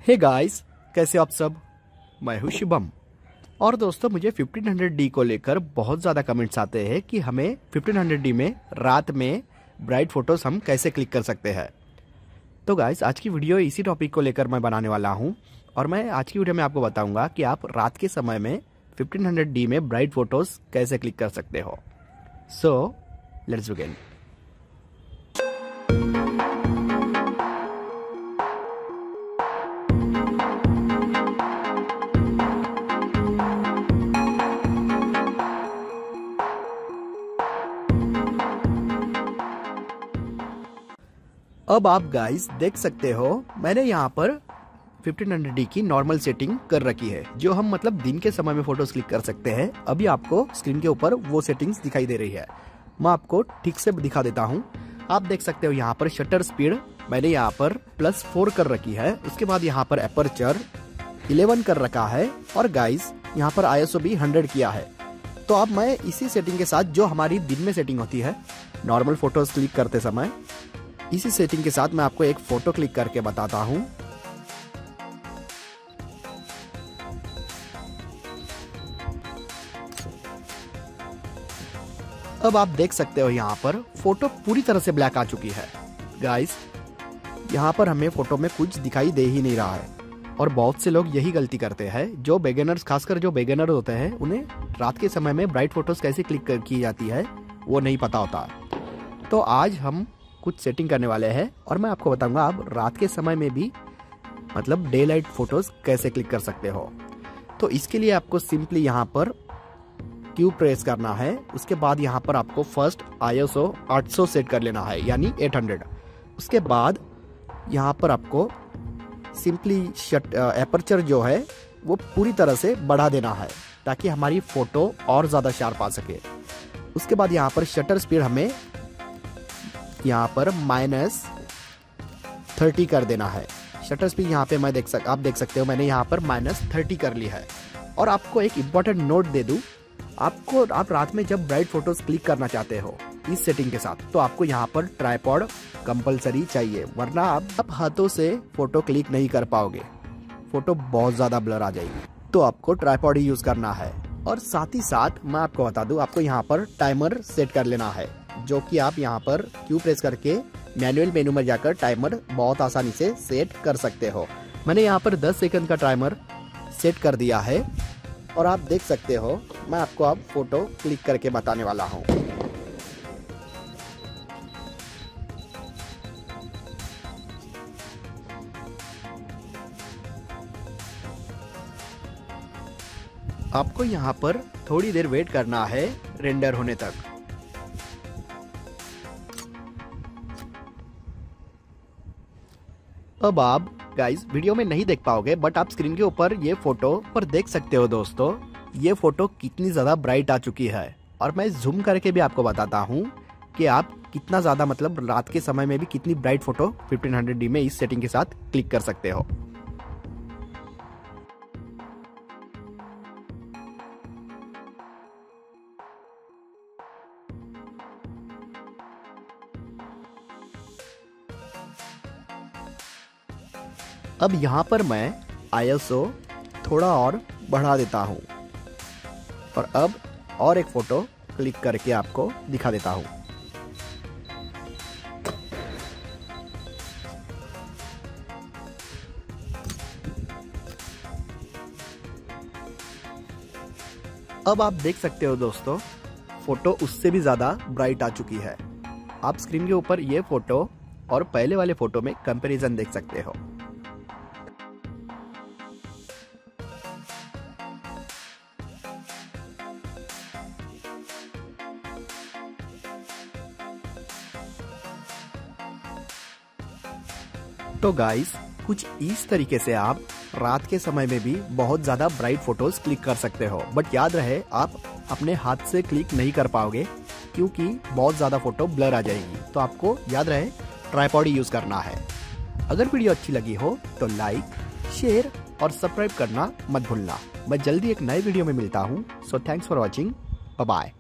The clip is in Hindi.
हे गाइस, कैसे आप सब। मैं हूं शुभम। और दोस्तों, मुझे 1500D को लेकर बहुत ज़्यादा कमेंट्स आते हैं कि हमें 1500D में रात में ब्राइट फोटोज़ हम कैसे क्लिक कर सकते हैं। तो गाइस, आज की वीडियो इसी टॉपिक को लेकर मैं बनाने वाला हूं। और मैं आज की वीडियो में आपको बताऊंगा कि आप रात के समय में 1500D में ब्राइट फोटोज़ कैसे क्लिक कर सकते हो। So let's begin. अब आप गाइस देख सकते हो, मैंने यहाँ पर 1500D की नॉर्मल सेटिंग कर रखी है, जो हम मतलब दिन के समय में फोटोज क्लिक कर सकते हैं। अभी आपको स्क्रीन के ऊपर वो सेटिंग्स दिखाई दे रही है। मैं आपको ठीक से दिखा देता हूँ। आप देख सकते हो यहाँ पर शटर स्पीड मैंने यहाँ पर +4 कर रखी है। उसके बाद यहाँ पर एपर्चर 11 कर रखा है। और गाइस यहाँ पर ISO भी 100 किया है। तो अब मैं इसी सेटिंग के साथ, जो हमारी दिन में सेटिंग होती है नॉर्मल फोटोज क्लिक करते समय, इसी सेटिंग के साथ मैं आपको एक फोटो क्लिक करके बताता हूं। अब आप देख सकते हो यहाँ पर फोटो पूरी तरह से ब्लैक आ चुकी है। गाइस, यहाँ पर हमें फोटो में कुछ दिखाई दे ही नहीं रहा है। और बहुत से लोग यही गलती करते हैं, जो बिगिनर्स, खासकर जो बिगिनर होते हैं, उन्हें रात के समय में ब्राइट फोटोज कैसे क्लिक की जाती है वो नहीं पता होता। तो आज हम कुछ सेटिंग करने वाले हैं और मैं आपको बताऊंगा आप रात के समय में भी मतलब डे लाइट फोटोज कैसे क्लिक कर सकते हो। तो इसके लिए आपको सिंपली यहाँ पर Q प्रेस करना है। उसके बाद यहाँ पर आपको फर्स्ट ISO 800 सेट कर लेना है, यानी 800। उसके बाद यहाँ पर आपको सिंपली एपर्चर जो है वो पूरी तरह से बढ़ा देना है, ताकि हमारी फोटो और ज़्यादा शार्प आ सके। उसके बाद यहाँ पर शटर स्पीड हमें यहाँ पर -30 कर देना है। शटर स्पीड यहाँ पे आप देख सकते हो, मैंने यहाँ पर -30 कर ली है। और आपको एक इम्पॉर्टेंट नोट दे दूँ, आप रात में जब ब्राइट फोटोज क्लिक करना चाहते हो इस सेटिंग के साथ, तो आपको यहाँ पर ट्राइपॉड कंपलसरी चाहिए, वरना आप हाथों से फोटो क्लिक नहीं कर पाओगे। फोटो बहुत ज़्यादा ब्लर आ जाएगी। तो आपको ट्राइपॉड ही यूज़ करना है। और साथ ही साथ मैं आपको बता दूँ, आपको यहाँ पर टाइमर सेट कर लेना है, जो कि आप यहाँ पर Q प्रेस करके मैनुअल मेनू में जाकर टाइमर बहुत आसानी से सेट कर सकते हो। मैंने यहाँ पर 10 सेकंड का टाइमर सेट कर दिया है। और आप देख सकते हो, मैं आपको अब फोटो क्लिक करके बताने वाला हूँ। आपको यहाँ पर थोड़ी देर वेट करना है रेंडर होने तक। अब आप गाइस वीडियो में नहीं देख पाओगे, बट आप स्क्रीन के ऊपर ये फोटो पर देख सकते हो। दोस्तों, ये फोटो कितनी ज़्यादा ब्राइट आ चुकी है। और मैं जूम करके भी आपको बताता हूँ कि आप कितना ज़्यादा मतलब रात के समय में भी कितनी ब्राइट फोटो 1500D में इस सेटिंग के साथ क्लिक कर सकते हो। अब यहाँ पर मैं ISO थोड़ा और बढ़ा देता हूँ। और अब और एक फोटो क्लिक करके आपको दिखा देता हूँ। अब आप देख सकते हो दोस्तों, फोटो उससे भी ज़्यादा ब्राइट आ चुकी है। आप स्क्रीन के ऊपर ये फोटो और पहले वाले फोटो में कंपैरिजन देख सकते हो। तो गाइस, कुछ इस तरीके से आप रात के समय में भी बहुत ज़्यादा ब्राइट फोटोज क्लिक कर सकते हो। बट याद रहे, आप अपने हाथ से क्लिक नहीं कर पाओगे, क्योंकि बहुत ज़्यादा फोटो ब्लर आ जाएगी। तो आपको याद रहे, ट्राइपॉड यूज़ करना है। अगर वीडियो अच्छी लगी हो तो लाइक, शेयर और सब्सक्राइब करना मत भूलना। मैं जल्दी एक नए वीडियो में मिलता हूँ। So thanks for watching. Bye bye.